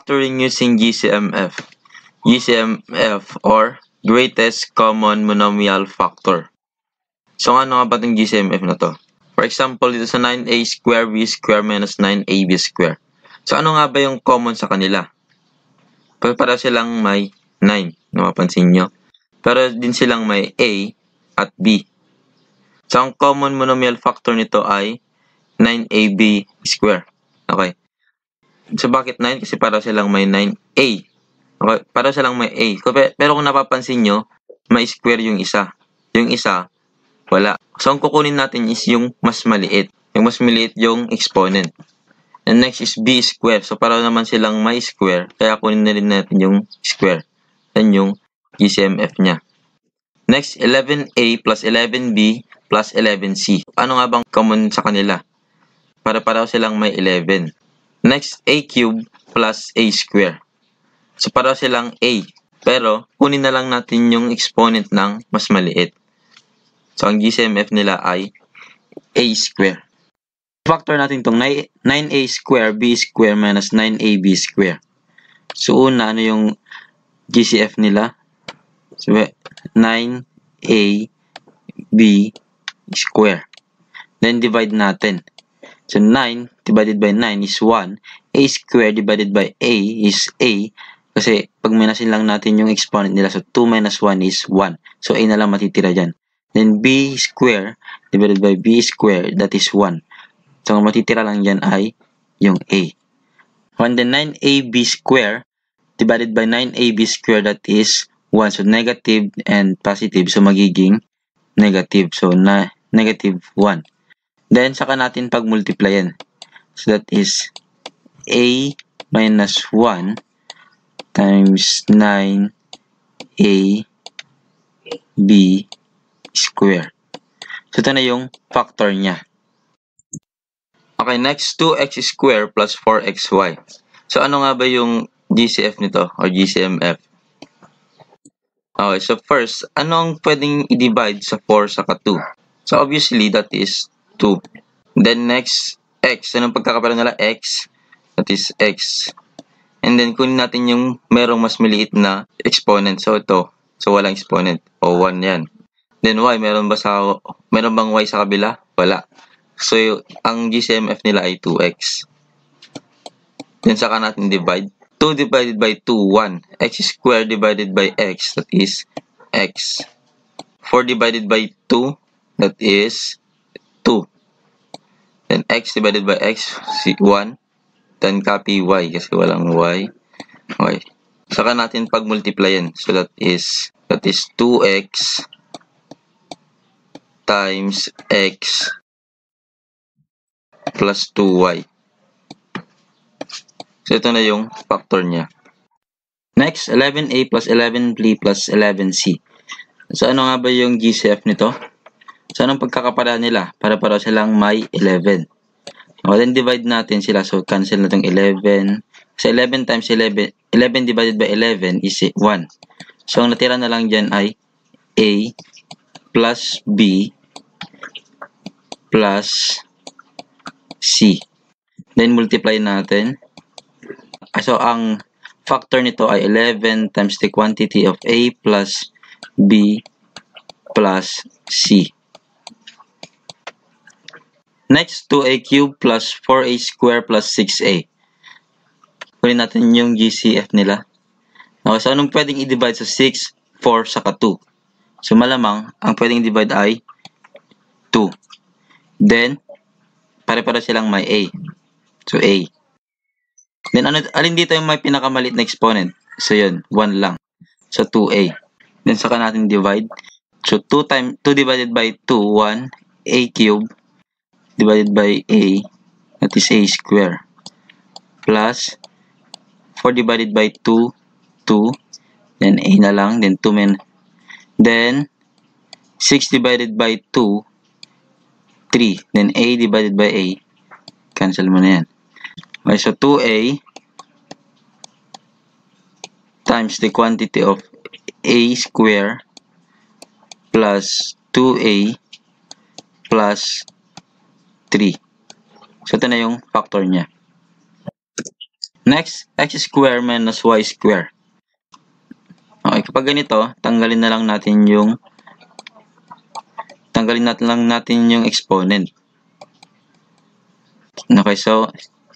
Factoring using GCMF. GCMF or Greatest Common Monomial Factor. So ano nga ba itong GCMF na to? For example, dito sa 9a square b square minus 9ab square. So ano nga ba yung common sa kanila? Para silang may 9, napapansin nyo. Pero din silang may a at b. So ang common monomial factor nito ay 9ab square. Okay. So bakit 9? Kasi para silang may 9a. Okay, para silang may a. Pero kung napapansin nyo, may square yung isa. Yung isa, wala. So ang kukunin natin is yung mas maliit. Yung mas maliit yung exponent. And next is b square. So para naman silang may square, kaya kunin na rin natin yung square. Yan yung GCMF niya. Next, 11a plus 11b plus 11c. Ano nga bang common sa kanila? Para silang may 11. Next, a cube plus a square. So, para silang a. Pero, kunin na lang natin yung exponent ng mas maliit. So, ang GCMF nila ay a square. Factor natin itong 9a square b square minus 9ab square. So, una, ano yung GCF nila? So, 9ab square. Then, divide natin. So, 9 divided by 9 is 1. A square divided by A is A. Kasi, pag minasin lang natin yung exponent nila. So, 2 minus 1 is 1. So, A na lang matitira dyan. Then, B square divided by B square, that is 1. So, ang matitira lang dyan ay yung A. And then, 9AB square divided by 9AB square, that is 1. So, negative and positive. So, magiging negative. So, negative 1. Then, saka natin pag-multiply yan. So, that is a minus 1 times 9ab square. So, ito na yung factor niya. Okay, next, 2x square plus 4xy. So, ano nga ba yung GCF nito or GCMF? Okay, so first, anong pwedeng i-divide sa 4 saka 2? So, obviously, that is 2. Then next, x. Anong pagkakapalan nila? X. That is x. And then, kunin natin yung merong mas maliit na exponent. So, ito. So, walang exponent. O, 1 yan. Then, y. Meron bang y sa kabila? Wala. So, ang GCMF nila ay 2x. Then, saka natin divide. 2 divided by 2, 1. X squared divided by x. That is x. 4 divided by 2. That is 2. Then x divided by x, 1. Then copy y kasi walang y. Okay. Saka natin pag-multiply yan. So that is 2x times x plus 2y. So ito na yung factor niya. Next, 11a plus 11b plus 11c. So ano nga ba yung GCF nito? So, anong pagkakapala nila? Para silang may 11. Okay, then divide natin sila. So, cancel na itong 11. Kasi 11 times 11, 11 divided by 11 is 1. So, ang natira na lang dyan ay A plus B plus C. Then, multiply natin. So, ang factor nito ay 11 times the quantity of A plus B plus C. Next, 2a cube plus 4a square plus 6a. Kunin natin yung GCF nila. Okay, so anong pwedeng i-divide sa 6, 4, saka 2? So malamang, ang pwedeng i-divide ay 2. Then, pare-para silang may a. So a. Then, alin dito yung may pinakamalit na exponent? So yun, 1 lang. So 2a. Then, saka natin divide. So 2 divided by 2, 1, a cube divided by a, that is a square, plus 4 divided by 2, 2, then a na lang, then 2 then 6 divided by 2, 3, then a divided by a, cancel mo na yan. Okay, so 2a times the quantity of a square plus 2a plus 3. So, ito na yung factor niya. Next, x square minus y square. Okay, kapag ganito, tanggalin natin yung exponent. Okay, so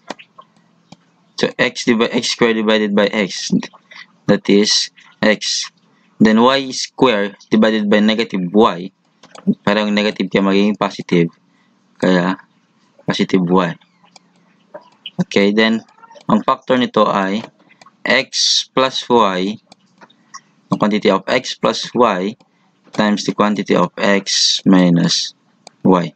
x square divided by x, that is x. Then y square divided by negative y, parang negative kaya magiging positive, kaya positive y. Okay, then ang factor nito ay x plus y, the quantity of x plus y times the quantity of x minus y.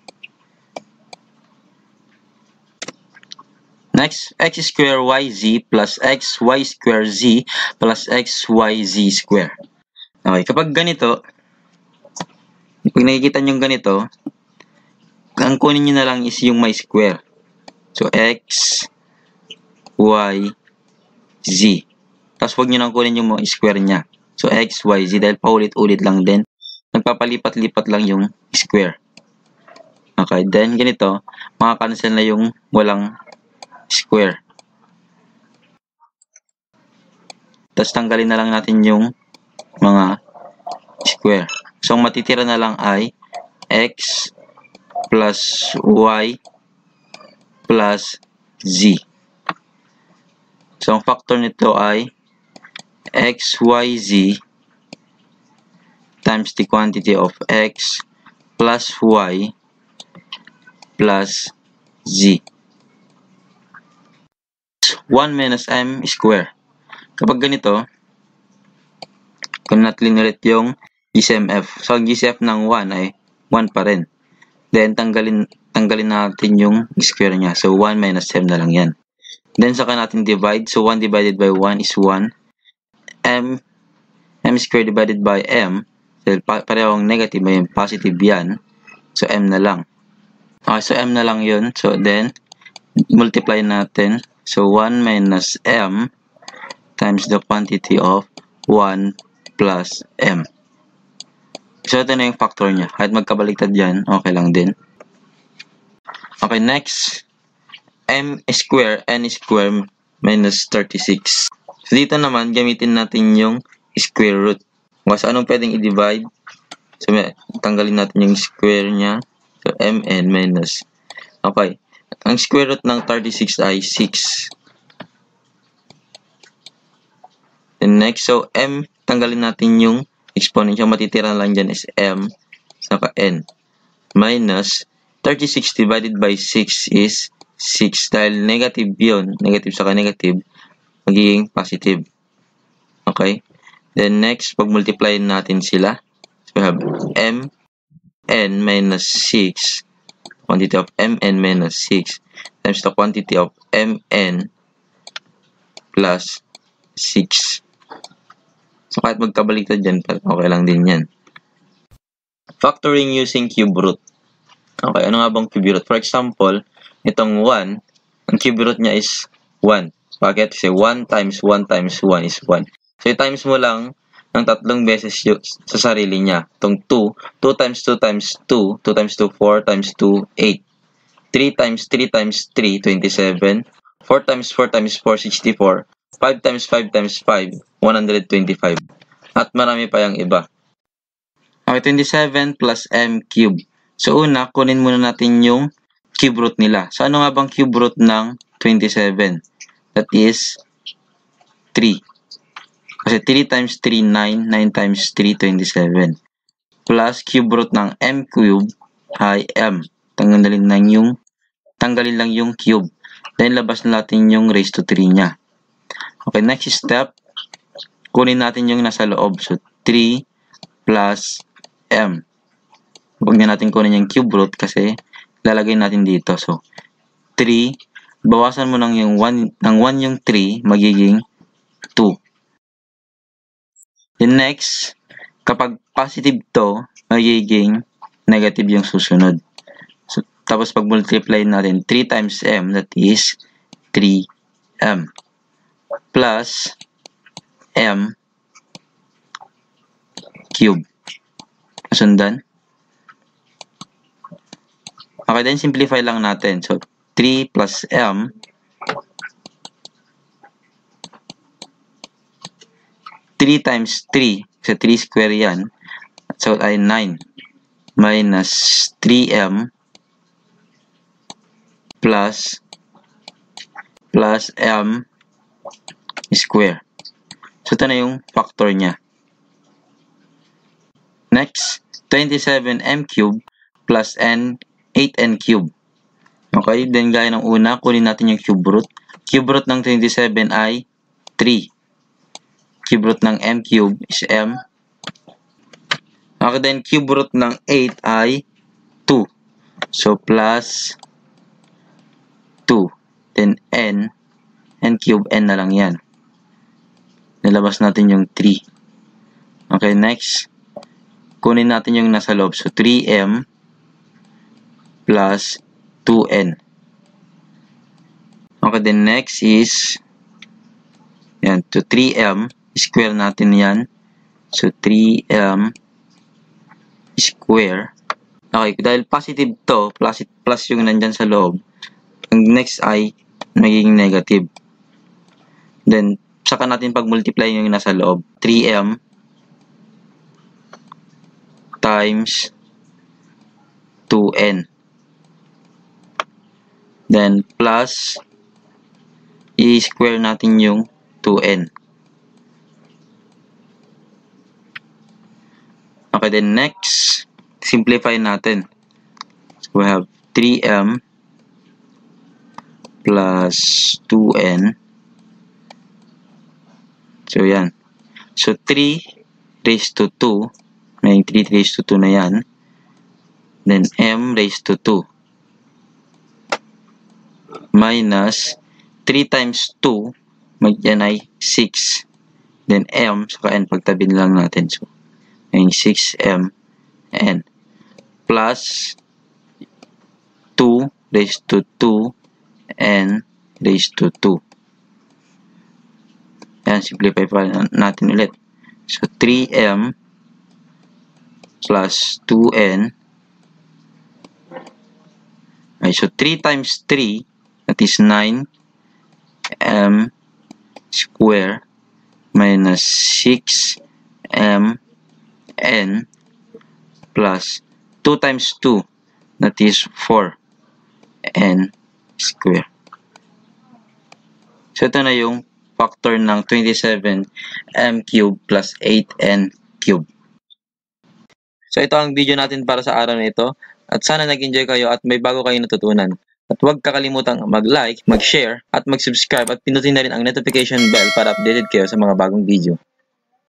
Next, x square yz plus x y square z plus x y z square. Okay, kapag ganito, pag nakikita nyo ganito, ang kunin nyo na lang is yung may square. So, x, y, z. Tapos, huwag nyo nang kunin yung mga square niya. So, x, y, z. Dahil paulit-ulit lang din. Nagpapalipat-lipat lang yung square. Okay, then ganito, makakancel na yung walang square. Tapos, tanggalin na lang natin yung mga square. So, ang matitira na lang ay x plus y plus z. So, ang factor nito ay x, y, z times the quantity of x plus y plus z. 1 minus m square. Kapag ganito, kung natin ulit yung GCMF. So, ang GCF ng 1 ay 1 pa rin. Then, tanggalin natin yung square niya. So, 1 minus m na lang yan. Then, saka natin divide. So, 1 divided by 1 is 1. M square divided by m. So, parehong negative, may positive yan. So, m na lang. Okay, so m na lang yun. So, then, multiply natin. So, 1 minus m times the quantity of 1 plus m. So, ito na yung factor niya. Kahit magkabaliktad yan, okay lang din. Okay, next. M square, n square minus 36. So, dito naman, gamitin natin yung square root. Kasi anong pwedeng i-divide? So, tanggalin natin yung square niya. So, mn minus. Okay. Ang square root ng 36 ay 6. Then next, so m, tanggalin natin yung exponent. Yung matitira lang dyan is m, saka n. Minus, 36 divided by 6 is 6. Dahil negative yun, negative saka negative, magiging positive. Okay? Then next, pag-multiply natin sila. So we have m, n minus 6. Quantity of mn minus 6 times the quantity of mn plus 6. So, kahit magkabaliktad dyan, okay lang din yan. Factoring using cube root. Okay, ano nga bang cube root? For example, itong 1, ang cube root niya is 1. Bakit? Kasi 1 times 1 times 1 is 1. So, i-times mo lang ng 3 beses sa sarili niya. Itong 2, 2 times 2 times 2, 2 times 2, 4 times 2, 8. 3 times 3 times 3, 27. 4 times 4 times 4, 64. 5 times 5 times 5, 125. At marami pa yung iba. Okay, 27 plus m cube. So, una, kunin muna natin yung cube root nila. So, ano nga bang cube root ng 27? That is 3. Kasi 3 times 3, 9. 9 times 3, 27. Plus cube root ng m cube ay m. Tanggalin lang yung cube. Then, labas na natin yung raised to 3 niya. Okay, next step. Kunin natin yung nasa loob. So, 3 plus m. Huwag na natin kunin yung cube root kasi lalagay natin dito. So, 3. Bawasan mo ng 1 yung 3, magiging 2. Then next, kapag positive to, magiging negative yung susunod. So, tapos pag multiply natin 3 times m, that is 3m. Plus m cube. Sundan. Okay, then simplify lang natin. So, 3 plus m 3 times 3, sa 3 square yan, so ay 9 minus 3m plus m square. So, ito na yung factor niya. Next, 27m cube plus 8n cube. Okay, then gaya ng una, kunin natin yung cube root. Cube root ng 27 ay 3. Cube root ng m cube is m. Okay, then cube root ng 8 ay 2. So, plus 2. Then n cube, n na lang yan. Nilabas natin yung 3. Okay, next. Kunin natin yung nasa loob. So, 3m plus 2n. Okay, then next is yan, to 3m. Square natin yan. So, 3m square. Okay, dahil positive to, plus yung nandyan sa loob, ang next ay magiging negative. Then, saka natin pag-multiply yung nasa loob. 3m times 2n. Then, plus, i-square natin yung 2n. Okay, then next, simplify natin. So, we have 3m plus 2n. So, yan. So, 3 raised to 2. May 3 raised to 2 na yan. Then, m raised to 2. Minus 3 times 2, yan ay 6. Then, m, saka n, pagtabin lang natin. So, yung 6m n plus 2 raised to 2 n raised to 2. Yan, simplify pa natin ulit. So, 3m plus 2n. Okay, so, 3 times 3, that is 9m square minus 6m n plus 2 times 2, that is 4n square. So, ito na yung factor ng 27m cube plus 8n cube. So, ito ang video natin para sa araw na ito. At sana nag-enjoy kayo at may bago kayong natutunan. At huwag kakalimutang mag-like, mag-share, at mag-subscribe at pinutin na rin ang notification bell para updated kayo sa mga bagong video.